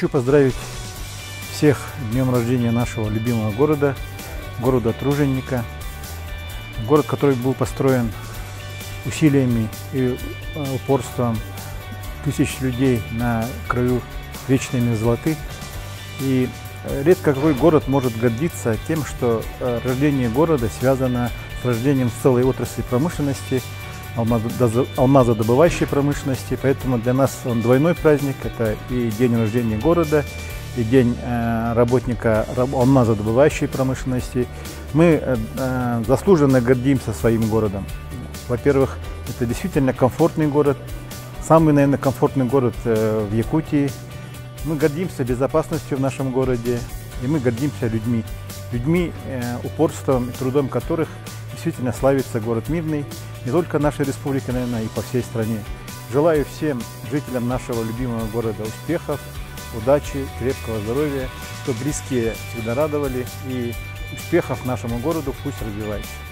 Хочу поздравить всех с днем рождения нашего любимого города, города Труженика. Город, который был построен усилиями и упорством тысяч людей на краю вечной мерзлоты. И редко какой город может гордиться тем, что рождение города связано с рождением целой отрасли промышленности, алмазодобывающей промышленности. Поэтому для нас он двойной праздник. Это и день рождения города, и день работника алмазодобывающей промышленности. Мы заслуженно гордимся своим городом. Во-первых, это действительно комфортный город, самый, наверное, комфортный город в Якутии. Мы гордимся безопасностью в нашем городе, и мы гордимся людьми. Людьми, упорством и трудом которых действительно славится город Мирный, не только нашей республики, наверное, и по всей стране. Желаю всем жителям нашего любимого города успехов, удачи, крепкого здоровья, чтобы близкие всегда радовали, и успехов нашему городу, пусть развивается.